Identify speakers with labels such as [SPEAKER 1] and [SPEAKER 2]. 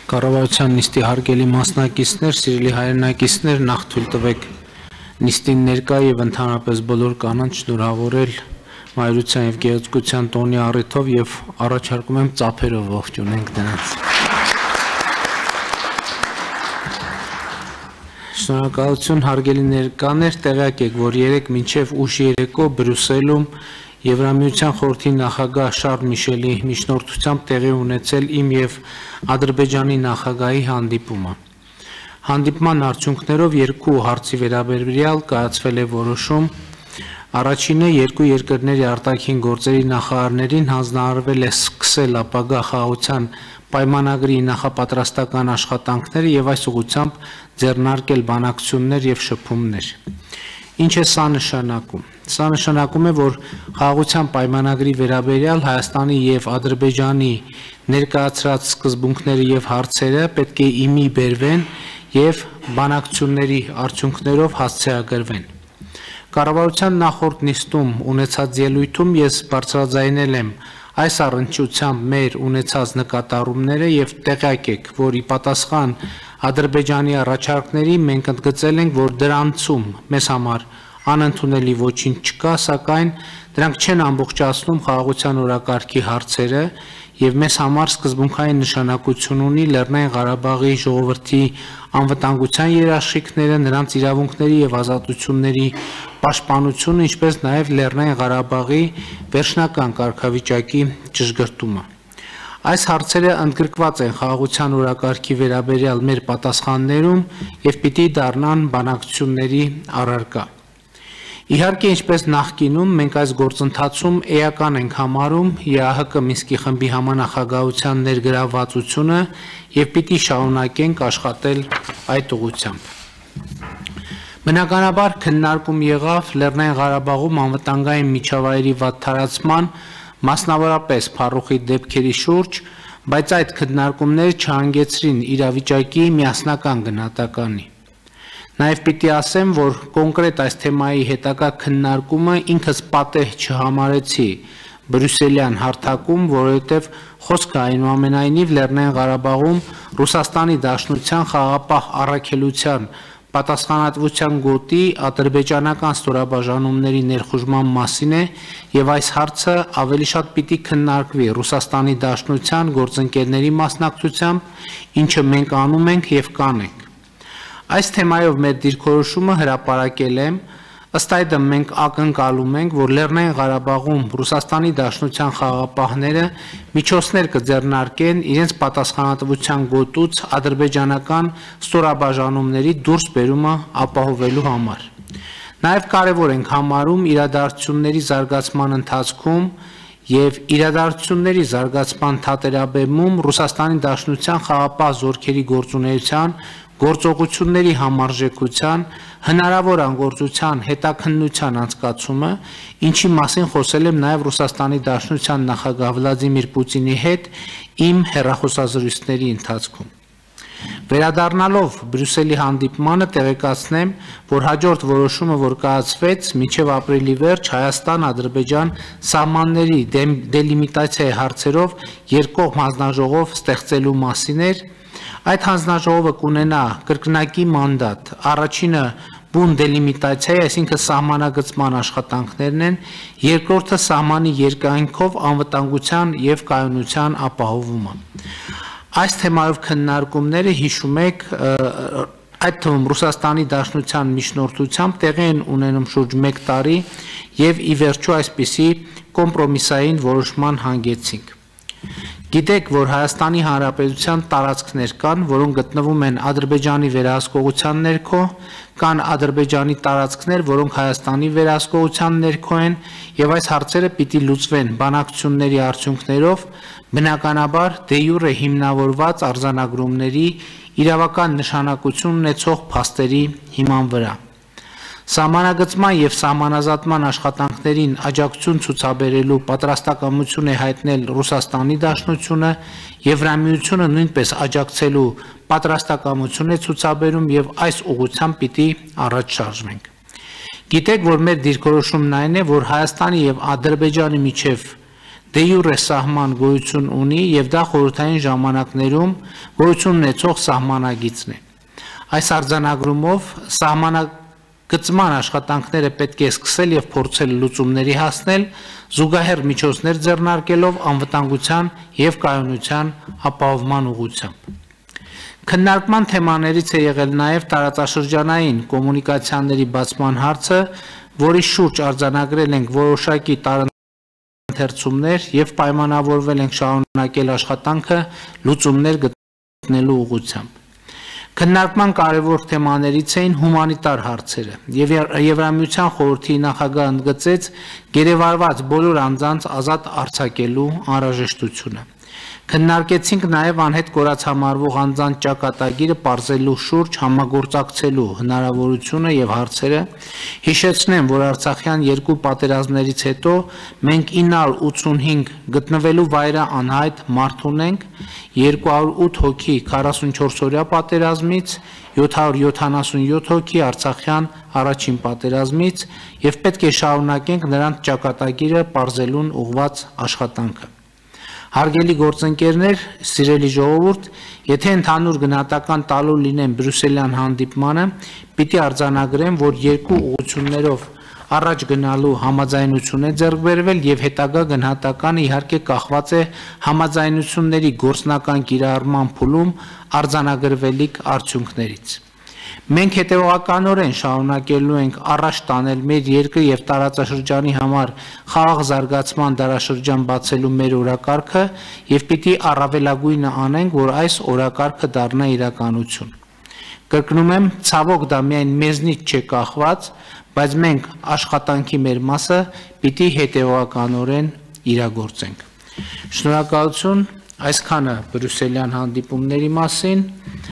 [SPEAKER 1] Կառավարության նիստի հարգելի մասնակիցներ, սիրելի հայրենակիցներ, նախ թույլ տվեք նիստին ներկա եւ ընդհանրապես բոլոր կանանց շնորհավորել Մայրության եւ Գեղեցկության տոնի առիթով եւ առաջարկում եմ ծափերով ողջունենք նրանց։ Շնորհակալություն հարգելի ներկաներ, տեղյակ եք, որ երեկ մինչև ուշ երեկո Բրյուսելում Եվրամիության խորհրդի նախագահ Շարլ Միշելի միջնորդությամբ տեղի ունեցել իմ եւ Ադրբեջանի նախագահի հանդիպումը։ Հանդիպման արդյունքներով երկու հարցի վերաբերյալ կայացվել է որոշում։ Առաջինը երկու երկրների արտաքին գործերի նախարարներին հանձնարարվել է սկսել ապագա խաղաղության պայմանագրի նախապատրաստական աշխատանքները եւ այս ուղղությամբ ձեռնարկել բանակցություններ եւ շփումներ։ Ինչ է սա նշանակում։ Սա նշանակում է, որ խաղաղության պայմանագրի վերաբերյալ Հայաստանի եւ Ադրբեջանի ներկայացրած սկզբունքները եւ հարցերը պետք է իմի բերվեն եւ բանակցությունների արդյունքներով հասցեագրվեն։ Կառավարության նախորդ նիստում ունեցած ելույթում ես բարձրաձայնել եմ այս առնչությամբ մեր ունեցած նկատառումները եւ տեղյակ եք, որ ի պատասխան Ադրբեջանի առաջարկների մենք ընդգծել ենք, որ դրանցում մեզ համար անընդունելի ոչինչ չկա, սակայն դրանք չեն ամբողջացնում խաղաղության օրակարգի հարցերը եւ մեզ համար սկզբունքային նշանակություն ունի Լեռնային Ղարաբաղի ժողովրդի անվտանգության երաշխիքները, նրանց իրավունքների եւ ազատությունների պաշտպանությունը, ինչպես նաեւ Լեռնային Ղարաբաղի վերջնական կարգավիճակի ճշգրտումը։ Այս հարցերը ընդգրկված են խաղաղության օրակարգի վերաբերյալ մեր պատասխաններում եւ պիտի դառնան բանակցությունների առարկա։ Իհարկե, ինչպես նախկինում, մենք այս գործընթացում էական ենք համարում ԵԱՀԿ Մինսկի խմբի համանախագահության ներգրավվածությունը եւ պիտի շարունակենք աշխատել այդ ուղղությամբ։ Բնականաբար քննարկում եղավ Լեռնային Ղարաբաղում անվտանգային միջավայրի վատթարացման, մասնավորապես փառուխի դեպքերի շուրջ, բայց այդ քննարկումները չհանգեցրին իրավիճակի միասնական գնահատականի։ Նաև պիտի ասեմ, որ կոնկրետ այս թեմայի հետագա քննարկումը ինքս պատեհ չհամարեցի Բրյուսելյան հարթակում, որովհետև խոսքը այնուամենայնիվ Լեռնային Ղարաբաղում Ռուսաստանի Դաշնության խաղաղապահ առաքելության պատասխանատվության գոտի ադրբեջանական ստորաբաժանումների ներխուժման մասին է եւ այս հարցը ավելի շատ պիտի քննարկվի Ռուսաստանի Դաշնության գործընկերների մասնակցությամբ, ինչը մենք անում ենք եւ կանենք։ Այս թեմայով մեր դիրքորոշումը հրապարակել եմ, ըստ այդմ մենք ակնկալում ենք, որ Լեռնային Ղարաբաղում Ռուսաստանի Դաշնության խաղաղապահները միջոցներ կձեռնարկեն իրենց պատասխանատվության գոտուց ադրբեջանական ստորաբաժանումների դուրս բերումը ապահովելու համար։ Նաև կարևոր ենք համարում իրադարձությունների զարգացման ընթացքում եւ իրադարձությունների զարգացման թատերաբեմում Ռուսաստանի Դաշնության խաղաղապահ զորքերի գործունեության գործողությունների համարժեքության, հնարավոր անգործության հետաքննության անցկացումը, ինչի մասին խոսել եմ նաև Ռուսաստանի Դաշնության նախագահ Վլադիմիր Պուտինի հետ իմ հեռախոսազրույցների ընթացքում։ Վերադառնալով Բրյուսելի հանդիպմանը տեղեկացնեմ, որ հաջորդ որոշումը, որ կայացվեց մինչև ապրիլի վերջ Հայաստան-Ադրբեջան սահմանների դելիմիտացիայի հարցերով երկկողմ հանձնաժողով ստեղծելու մասին էր։ Այդ հանձնաժողովը կունենա կրկնակի մանդատ։ Առաջինը բուն դելիմիտացիայի, այսինքն սահմանագծման աշխատանքներն են, երկրորդը սահմանի երկայնքով անվտանգության եւ կայունության ապահովումը։ Այս թեմայով քննարկումները հիշում եք, այդ թվում Ռուսաստանի Դաշնության միջնորդությամբ տեղի են ունենում շուրջ 1 տարի եւ ի վերջո այսպիսի կոմպրոմիսային որոշման հանգեցինք։ Գիտեք, որ Հայաստանի Հանրապետության տարածքներ կան, որոնք գտնվում են Ադրբեջանի վերահսկողության ներքո, կան Ադրբեջանի տարածքներ, որոնք Հայաստանի վերահսկողության ներքո են, եւ այս հարցերը պիտի լուծվեն բանակցությունների արդյունքներով, բնականաբար դե յուրե հիմնավորված արձանագրումների իրավական նշանակություն ունեցող փաստերի հիման վրա։ Սահմանագծման եւ սահմանազատման աշխատանքներին աջակցություն ցուցաբերելու պատրաստակամություն է հայտնել Ռուսաստանի Դաշնությունը, Եվրամիությունը նույնպես աջակցելու պատրաստակամություն է ցուցաբերում եւ այս ուղղությամբ պիտի առաջ շարժվենք։ Գիտեք, որ մեր դիրքորոշումն այն է, որ Հայաստանի եւ Ադրբեջանի միջև դե յուրե սահման գոյություն ունի եւ դա խորհրդային ժամանակներում գոյություն ունեցող սահմանագիծն է։ Այս արձանագրումով սահմանագծման աշխատանքները պետք է սկսել եւ փորձել լուծումների հասնել, զուգահեռ միջոցներ ձեռնարկելով անվտանգության եւ կայունության ապահովման ուղղությամբ։ Քննարկման թեմաներից է եղել նաև տարածաշրջանային կոմունիկացիաների բացման հարցը, որի շուրջ արձանագրել ենք որոշակի տարընթերցումներ եւ պայմանավորվել ենք շարունակել աշխատանքը լուծումներ գտնելու ուղղությամբ։ Քննարկման կարևոր թեմաներից էին հումանիտար հարցերը եւ Եվրամիության խորհրդի նախագահը ընդգծեց գերեվարված բոլոր անձանց ազատ արձակելու անհրաժեշտությունը։ Քննարկեցինք նաև անհետ կորած համարվող անձանց ճակատագիրը պարզելու շուրջ համագործակցելու հնարավորությունը եւ հարցերը։ Հիշեցնեմ, որ Արցախյան երկու պատերազմներից հետո մենք 985 գտնվելու վայրը անհայտ մարդ ունենք, 208 հոգի 44-օրյա պատերազմից, 777 հոգի Արցախյան առաջին պատերազմից եւ պետք է շարունակենք նրանց ճակատագիրը պարզելուն ուղղված աշխատանքը։ Հարգելի գործընկերներ, սիրելի ժողովուրդ, եթե ընդհանուր գնահատական տալու լինեմ բրյուսելյան հանդիպմանը, պիտի արձանագրեմ, որ երկու ուղղություններով առաջ գնալու համաձայնություն է ձեռք բերվել եւ հետագա գնահատականը իհարկե կախված է համաձայնությունների գործնական կիրառման փուլում արձանագրվելիք արդյունքներից։ Մենք հետևողականորեն շարունակելու ենք առաջ տանել մեր երկրի եւ տարածաշրջանի համար խաղաղ զարգացման դարաշրջան բացելու մեր օրակարգը եւ պիտի առավելագույնը անենք, որ այս օրակարգը դառնա իրականություն։ Կրկնում եմ, ցավոք դա միայն մեզնից չէ կախված, բայց մենք աշխատանքի մեր մասը պիտի հետևողականորեն իրագործենք։ Շնորհակալություն, այսքանը բրյուսելյան հանդիպումների մասին։